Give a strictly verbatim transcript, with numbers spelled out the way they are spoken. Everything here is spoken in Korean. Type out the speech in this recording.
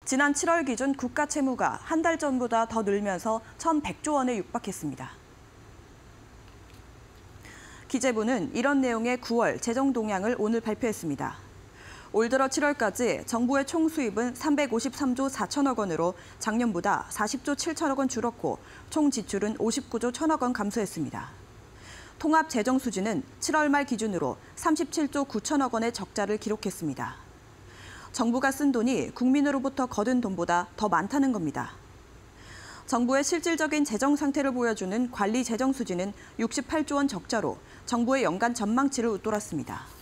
지난 칠월 기준 국가 채무가 한 달 전보다 더 늘면서 천백조 원에 육박했습니다. 기재부는 이런 내용의 구월 재정 동향을 오늘 발표했습니다. 올 들어 칠월까지 정부의 총 수입은 삼백오십삼조 사천억 원으로 작년보다 사십조 칠천억 원 줄었고 총 지출은 오십구조 천억 원 감소했습니다. 통합 재정 수지는 칠월 말 기준으로 삼십칠조 구천억 원의 적자를 기록했습니다. 정부가 쓴 돈이 국민으로부터 거둔 돈보다 더 많다는 겁니다. 정부의 실질적인 재정 상태를 보여주는 관리 재정 수지는 육십팔조 원 적자로 정부의 연간 전망치를 웃돌았습니다.